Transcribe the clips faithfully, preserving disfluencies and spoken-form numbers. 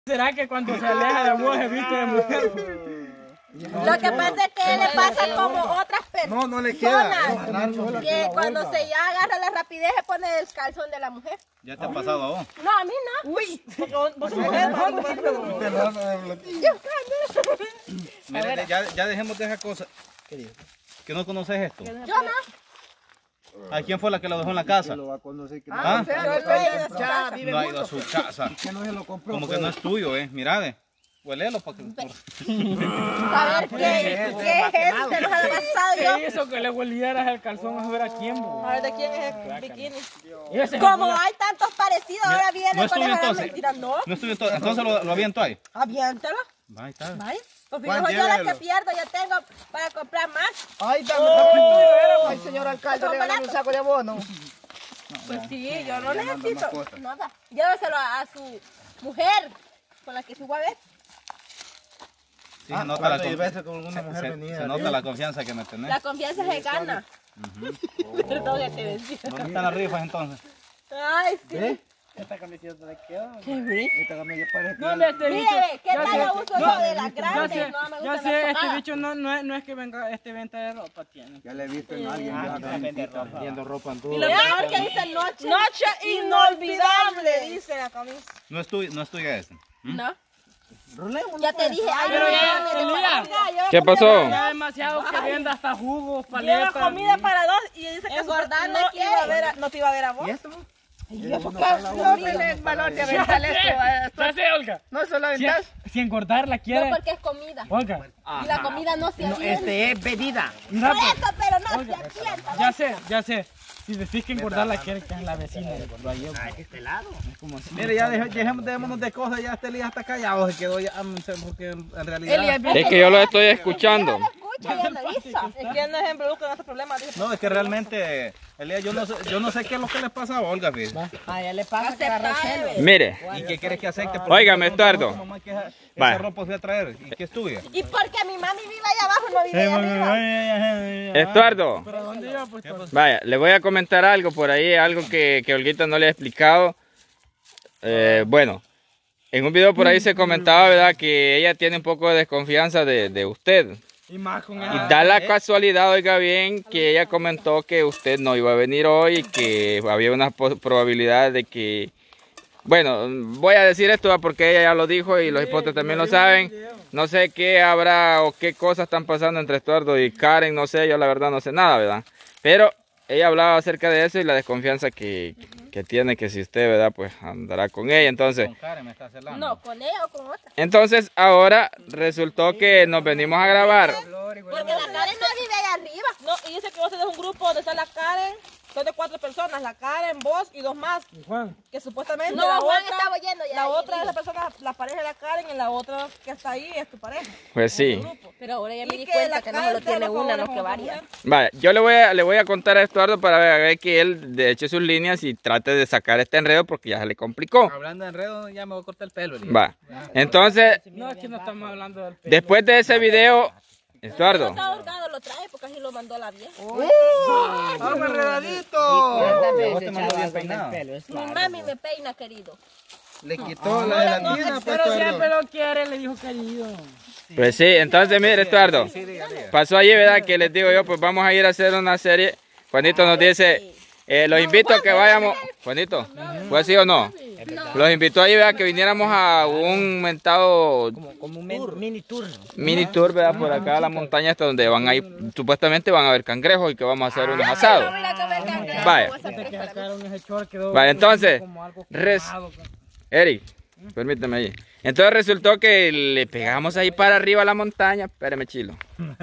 ¿Será que cuando se aleja de vos se viste de mujer? Lo que pasa es que le pasa como otras personas. No, no le queda. Que cuando se ya agarra la rapidez se pone el calzón de la mujer. ¿Ya te ha pasado a vos? No, a mí no. Uy, vos sos mujer. Mire, ya, ya dejemos de esa cosa. ¿Que no conoces esto? Yo no. ¿A quién fue la que lo dejó en la casa? Lo va a conocer que ¿Ah? Yo no he ido a su ya casa. vive No ha ido a juntos. su casa. Que no se lo compró. Como que no es tuyo, eh. Mira, ve. Huélelo para que... A ver qué, qué es eso que nos ha pasado yo. ¿Qué hizo que le huelieras el calzón a ver a quién, vos? A ver de quién es el bikini. Ese es Como el- hay tantos parecidos, ahora ¿No viene es con tuyo esa entonces? mentira. No, No es tuyo entonces. Entonces lo, lo aviento ahí. aviéntalo. Va, ahí está. Vaya. Pues Juan, fijo yo la que llévelo. pierdo, yo tengo para comprar más. Ay, dame rápido. Ay, señor alcalde, Son le dan un baratos. saco de abono. Pues sí, yo no ya no anda necesito más cosas. nada. Lléveselo a, a su mujer con la que se fue a ver. Sí, Ah, se nota la ¿cuántas confianza. veces con alguna Se, mujer se- venía? se nota la confianza que me tenés. La confianza se gana. Perdón que te decía. ¿Dónde están las rifas entonces? Ay, sí. ¿Eh? Esta camiseta de qué? Qué bonito. Esta camilla parece que No, hombre, este bicho. Mire, ¿qué ya tal sé- yo uso no, yo de las Ya grandes? sé, No me ya gusta sé, la este socada. bicho no, no, es, no es que venga este venta de ropa, tiene. ya le he visto en alguien Ah, ya que vende vendiendo ropa. vendiendo ropa en todo. Y lo peor que dice noche. Noche inolvidable, dice la camisa. No es tuya, no es tuya esta. No. Rolemos, Ya te dije, ay, Pero no, ya, no, no, Elías. no, ¿Qué pasó? Ya demasiado que venda hasta jugos, Lleva paletas. comida para dos y dice que Engordar su- no no, quiere. iba a ver a, no te iba a ver a vos. ¿Y esto? ¿Y eso qué? No tiene valor de aventar esto. eh, Ya sé, Olga. No solo Si, aventar. si engordarla No, quiere. porque es comida. Olga, Y la comida no se avienta. es pedida. mira, Por pues, eso, pero no se Olga, avienta. ya sé, ya sé. Si decís que engordarla quiere, que es la vecina. Lo llevo. Mire, ya deje- dejemos, dejémonos de cosas. Ya este Elías está callado. Se quedó ya. mm, Porque en realidad. Elías, Es que yo lo estoy escuchando. No escucha y analiza. es que no se involucra en estos problemas. Dice. No, es que realmente, Elías, yo no sé, yo no sé qué es lo que le pasa a Olga, fíjate. A ella le pasa que Aceptar, agarra bebé. Mire, ¿Y qué quieres que acepte? Óigame, Estuardo. Mamá, que esa, Vaya. esa ropa fui a traer. ¿Y qué es tuya? Y porque mi mami vive allá abajo, no vive allá arriba. Estuardo, ¿Pero dónde iba? Pues, todo? vaya, le voy a comentar algo por ahí, algo que, que Olguita no le ha explicado. Eh, bueno, en un video por ahí se comentaba, ¿verdad?, que ella tiene un poco de desconfianza de, de usted. Y más con Y esa- da la casualidad, oiga bien, que ella comentó que usted no iba a venir hoy y que había una po- probabilidad de que... Bueno, voy a decir esto porque ella ya lo dijo y los hipotes también lo saben. No sé qué habrá o qué cosas están pasando entre Estuardo y Karen, no sé, yo la verdad no sé nada, ¿verdad? Pero ella hablaba acerca de eso y la desconfianza que, que tiene, que si usted, ¿verdad?, pues andará con ella, entonces... Con Karen me está celando. No, con ella o con otra. Entonces ahora resultó que nos venimos a grabar. Porque la Karen no vive allá arriba. No, y dice que vos tenés un grupo donde está la Karen, son de cuatro personas, la Karen, vos y dos más, Juan, que supuestamente No, la Juan otra, estaba oyendo ya. la ahí otra de dijo. las personas, la pareja de la Karen y la otra que está ahí es tu pareja. Pues sí. Grupo. Pero ahora ya me Y di que cuenta la que no Karen solo te tiene lo una, no favore que con varias. otra Vaya, yo le voy a, le voy a contar a Estuardo para ver, ver que él de hecho sus líneas y trate de sacar este enredo porque ya se le complicó. Hablando de enredo, ya me voy a cortar el pelo, Elías. Va. Entonces, no, aquí no estamos hablando del pelo. después de ese video, No Estuardo, está ahorcado, lo trae porque así lo mandó la vieja. ¡Vamos enredadito! Vos te mandó bien peinado. Mi mami me peina, querido. Le quitó la gelatina, pues, Pero siempre Estuardo. lo quiere, le dijo querido. pues sí, entonces mire Estuardo, pasó allí, ¿verdad? Que les digo yo, pues vamos a ir a hacer una serie. Juanito nos dice, eh, los invito a que vayamos. Juanito, ¿fue así o no? Los invitó allí, ¿verdad? Que viniéramos a un mentado Como un mini tour. mini tour, ¿verdad? Por acá a la montaña hasta donde van a ir, supuestamente van a ver cangrejos y que vamos a hacer unos asados. Mira que me cangrejo, Vaya. voy a hacer Que fresca. sacaron ese short, quedó Vale, entonces, como algo res- quemado, pues. Eric, permíteme ahí. Entonces resultó que le pegamos ahí para arriba a la montaña. Espérame, chilo.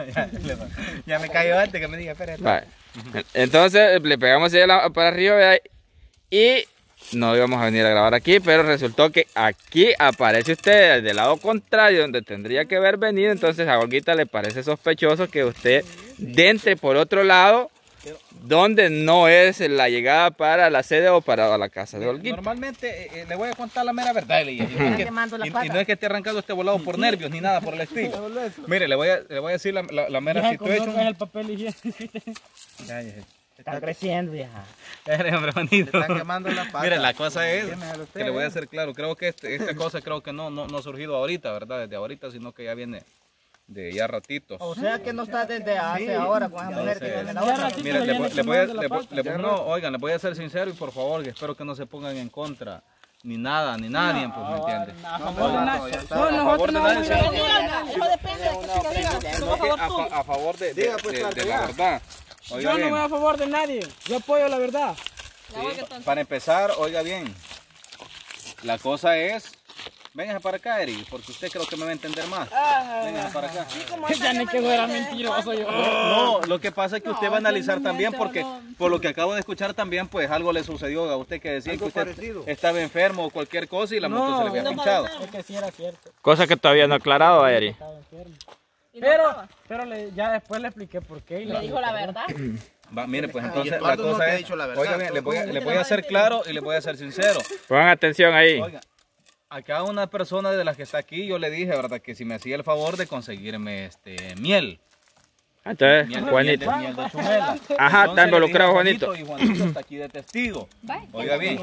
Ya me cayó antes que me diga, espérate. Vale. Entonces le pegamos ahí a la- para arriba, ¿verdad? Y no íbamos a venir a grabar aquí, pero resultó que aquí aparece usted del lado contrario, donde tendría que haber venido. Entonces a Olguita le parece sospechoso que usted entre por otro lado, donde no es la llegada para la sede o para la casa de Olguita. Normalmente eh, eh, le voy a contar la mera verdad, Elías. Y no es que, y- y no es que esté arrancando este volado por nervios ni nada por el estilo. Mire, le voy a, le voy a decir la, la, la mera Ya, con situación. el papel higiénico. Ya, ya, ya. Está creciendo, vieja. Espere, hombre, bonito. Te están quemando la pata. Mire, la cosa es Déjeme usted, que le voy a eh. hacer claro. Creo que este, esta cosa creo que no, no, no ha surgido ahorita, ¿verdad? Desde ahorita, sino que ya viene de ya ratitos. O sea que no está desde hace ahora con esa mujer que viene Entonces, ahora. mire, le, voy- le voy a, le, voy- le voy- no, oigan, le voy a ser sincero y por favor, que espero que no se pongan en contra. Ni nada, ni nadie, pues, ¿me entiendes? A favor de nada. ya está. No, nosotros no vamos a ir a Eso depende de qué chica diga. No, a favor A, tú. fa- a favor de, de, Diga, pues, de- de Clark, la ya. verdad. Oiga Yo no bien, voy a favor de nadie. Yo apoyo la verdad. sí, para empezar, oiga bien. La cosa es, véngase para acá, Eri, porque usted creo que me va a entender más. Véngase para acá. Ya ni que fuera mentiroso yo. No, lo que pasa es que usted va a analizar también porque por lo que acabo de escuchar también pues algo le sucedió a usted que decía que usted parecido. estaba enfermo o cualquier cosa y la moto se le había no pinchado. Es que sí era cierto. Cosa que todavía no ha aclarado, Eri. Estaba enfermo. Y no Pero, estaba. pero le- ya después le expliqué por qué. Y Le dijo la verdad. Va, mire, pues Ah, y entonces la Eduardo no te cosa ha es, dicho la verdad. oiga bien, le voy, a, le voy a ser claro y le voy a ser sincero. Pongan atención ahí. Oiga, a cada una persona de las que está aquí yo le dije, ¿verdad? Que si me hacía el favor de conseguirme este miel. Entonces, Miel, miel Juanito. de, miel de chumela. Ajá, Entonces está le involucrado dije a Juanito. Y Juanito está aquí de testigo. Oiga bien.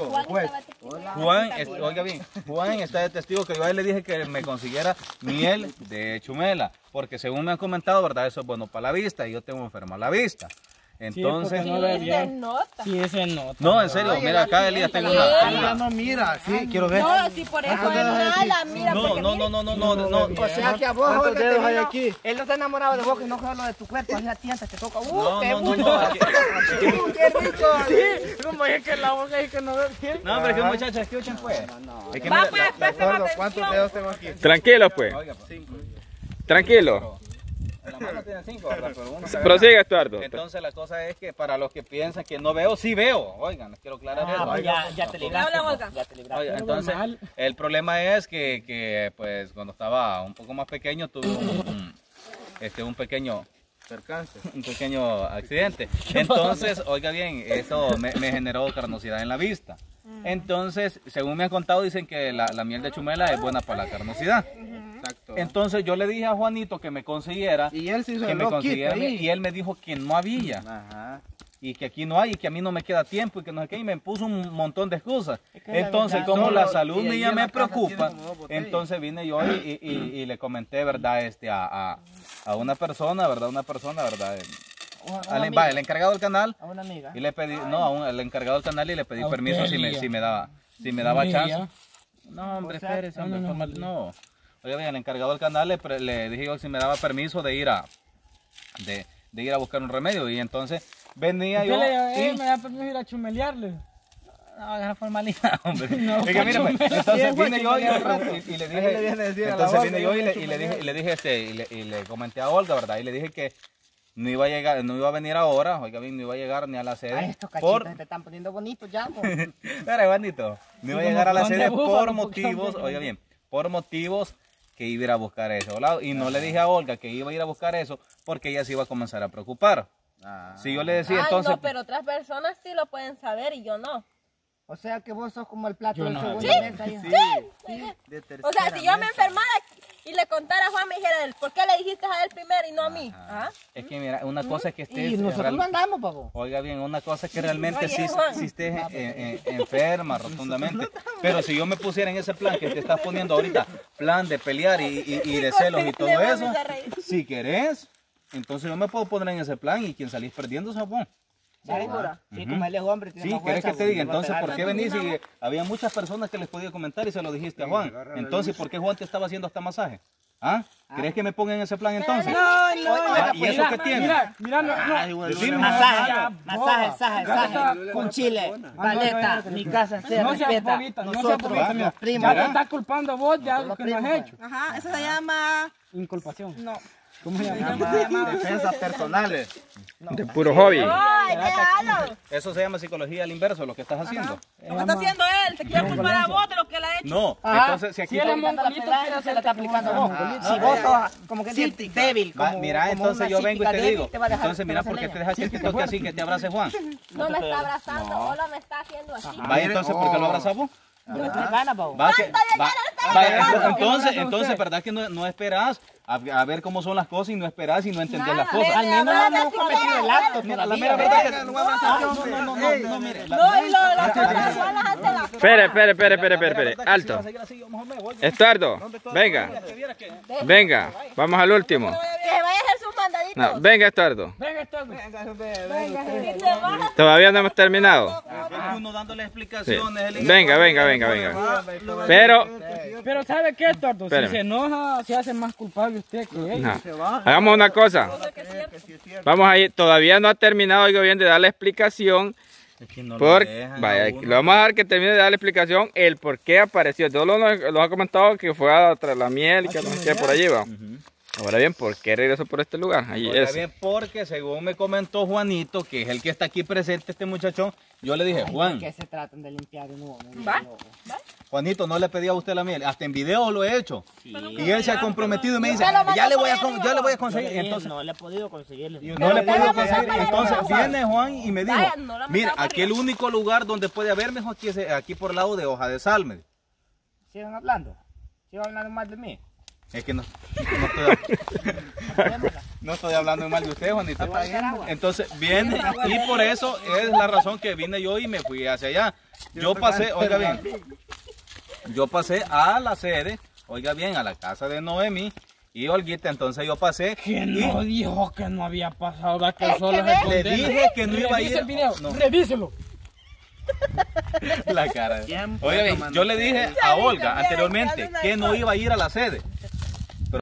Juan, es- oiga bien, Juan está de testigo que yo a él le dije que me consiguiera miel de chumela, porque según me han comentado, verdad, eso es bueno para la vista y yo tengo enferma la vista. Entonces, porque no ve Sí, se bien. nota. Sí, ese no. no, en serio, mira acá Elías tengo una, tengo Ya una- no mira, sí, quiero ver. No, si por eso es mala, mira, no, porque no, no, no, no, no, no, O sea que a vos, ¿Cuántos Jorge, te dedos hay vino- aquí? Él no está enamorado de vos, que no solo de tu cuerpo, así a tienta, te toca. ¡Uh, no, qué no, no, bueno! no, aquí- ¡Uh, qué rico! Sí, como es que la boca es que no ve bien. no, hombre, que muchachos, escuchen pues. Es que Va, mira, pues, la- preste Eduardo, atención. ¿cuántos dedos tengo aquí? Tranquilo, pues. oiga, pues, Tranquilo. en la mano tiene cinco, ¿verdad? Pero uno se agarra. Prosigue, Estuardo. Entonces la cosa es que para los que piensan que no veo, sí veo. Oigan, les quiero aclarar eso. pues ya, ya te libraste. Habla, Olga. Ya te libraste. Oiga, entonces, normal. el problema es que, que, pues, cuando estaba un poco más pequeño, tuve un, un- este, un pequeño, Percance. un pequeño accidente. Entonces, oiga bien, eso me, me generó carnosidad en la vista. Entonces, según me han contado, dicen que la, la miel de chumela es buena para la carnosidad. Exacto. Entonces, yo le dije a Juanito que me consiguiera, Y él se hizo que el me loquito consiguiera, ahí. y él me dijo que no había. Ajá. Y que aquí no hay, y que a mí no me queda tiempo, y que no sé qué, y me puso un montón de excusas. que la Entonces, verdad, como solo- la salud y ahí mía en me la casa preocupa, tiene como dos botellas. entonces vine yo y, y- y- y le comenté, ¿verdad? Este, a, a, a una persona, ¿verdad? Una persona, ¿verdad? Al, va, el encargado del canal, A una amiga. y le pedí, no, a un, al encargado del canal y le pedí A permiso usted, si me, Lía. si me daba, si me daba Lía. chance. No, hombre, O sea, espérese, hombre, no, no, formal- no. no. Oiga bien, el encargado del canal le, pre- le dije yo si me daba permiso de ir a, de, de ir a buscar un remedio, y entonces venía Usted yo le dijo, eh, y- me da permiso ir a chumelearle. no, es la formalidad, hombre. No, Es que mire, pues, Pacho, entonces me- vine yo y, y- y le Ahí le viene a dije, decir a la entonces Olga, vine yo y le, yo y le dije, y le dije este, y le, y le comenté a Olga, ¿verdad? Y le dije que no iba a llegar, no iba a venir ahora, oiga bien, no iba a llegar ni a la sede. Ay, estos cachitos por, se te están poniendo bonitos ya, po. Espera, Juanito, no iba a Como llegar a la clon de sede búfalo, por como motivos, clon de- oiga bien, por motivos que iba a ir a buscar eso, ¿verdad? Y no le dije a Olga que iba a ir a buscar eso porque ella se iba a comenzar a preocupar. Ah. Si yo le decía Ay, entonces, no, pero otras personas sí lo pueden saber y yo no. O sea que vos sos como el plato Yo del no. segundo Sí, mes ahí. De O sea, si yo me mesa. enfermara y le contara a Juan, me dijera él, ¿por qué le dijiste a él primero y no a mí? Ajá. ¿Ah? es que mira, una cosa es que estés Y nosotros real- no andamos, pavo. Oiga bien, una cosa es que realmente Oye, sí, Juan. sí estés eh, eh, enferma rotundamente, pero si yo me pusiera en ese plan que te estás poniendo ahorita, plan de pelear y, y- y de celos y todo Le voy a eso, empezar a reír. si querés, entonces yo me puedo poner en ese plan y quien salís perdiendo sos vos. ¿Segura? Sí, como él es hombre, tiene Sí, más ¿querés que fuerza, te diga? le va a Entonces, pegar ¿por qué venís si había muchas personas que les podía comentar y se lo dijiste a Juan? Entonces, ¿por qué Juan te estaba haciendo hasta masaje? ¿Ah? ¿Crees que me ponga en ese plan entonces? No, no, Ah, ¿y pues, eso mira, qué tiene? Mira, mira, no, no. Ay, bueno, Decime. Masaje, ya, masaje, masaje, masaje, con chile, paleta, mi casa se No seas respeta, bobita, no seas nosotros, bobita, mira. los Ya primos, te estás culpando vos de algo que no has hecho. Ajá, eso se llama... Inculpación. No. ¿Cómo se Se llama? llama defensas personales. De puro hobby. ¡Ay, déjalo! Eso se llama psicología al inverso, lo que estás haciendo. Lo que está haciendo él, te quiere culpar a vos de lo que él ha hecho. No, Ajá. entonces si aquí... Si él es te- mongolito, quiere se la está aplicando a vos. Ah, Si vos sos como que dices, débil, Va, como, mira, como entonces una yo vengo y psíquica te débil, digo, te va a dejar- entonces te mira, va a ¿por qué hacer te dejas que te toque así, que te abrace Juan? No me está abrazando, solo me está haciendo así. Vaya, entonces, ¿por qué lo abrazas vos? Va que- va- va- entonces, entonces, ¿verdad que no, no esperás a, a ver cómo son las cosas y no esperás y no entendés las cosas? Al menos no hemos cometido el acto. Mira, la mera verdad es que no, no, no, no, no, mire. la- No, y lo de las cosas malas hace la Espere, espere, espere, espere, espere, espere. Alto. Estuardo, venga. Venga, vamos al último. que vaya a hacer sus mandaditos. No, venga, Estuardo. Venga, esto. Y te baja. Todavía no hemos terminado. Uno dándole Sí. explicaciones. él- Venga, venga, venga, venga. Pero, Pero ¿sabe qué, Estuardo? Si Espérame. se enoja, se hace más culpable usted que él. no. Hagamos una cosa. Vamos a ir, todavía no ha terminado, oiga bien, de dar la explicación. Es que no lo Por, dejan a vaya, uno. lo vamos a dar que termine de dar la explicación el por qué apareció. Todos lo, lo ha comentado que fue a tras la miel y que no sé qué por allí va. Ahora bien, ¿por qué regresó por este lugar? Allí Oiga es. bien, porque según me comentó Juanito, que es el que está aquí presente, este muchachón, yo le dije, Juan, Que se tratan de limpiar de nuevo. Juanito, no le pedí a usted la miel, hasta en video lo he hecho. Y él se ha comprometido y me dice, Usted lo mandó ya le voy a, por con- ahí ya le voy a arriba. conseguir. Entonces, No le he podido conseguir. no le he usted podido lo mandó conseguir. por ahí Entonces arriba. viene Juan y me dijo, Vaya, no la mira, mandaba aquí el único lugar donde puede haber mejor aquí, es aquí por el lado de Hoja de Salme. ¿Sigan hablando? ¿Sigan hablando más de mí? Es que no, no estoy, no estoy hablando mal de usted, Juanito. Entonces viene y por eso es la razón que vine yo y me fui hacia allá. Yo pasé, oiga bien, yo pasé a la sede, oiga bien, a la casa de Noemí y Olguita. Entonces yo pasé Que y no dijo que no había pasado, va que Es solo que se ve- le condena. dije que no iba a ir. Revise el video, No. revíselo. La cara. Oiga bien, yo le dije a Olga anteriormente que no iba a ir a la sede.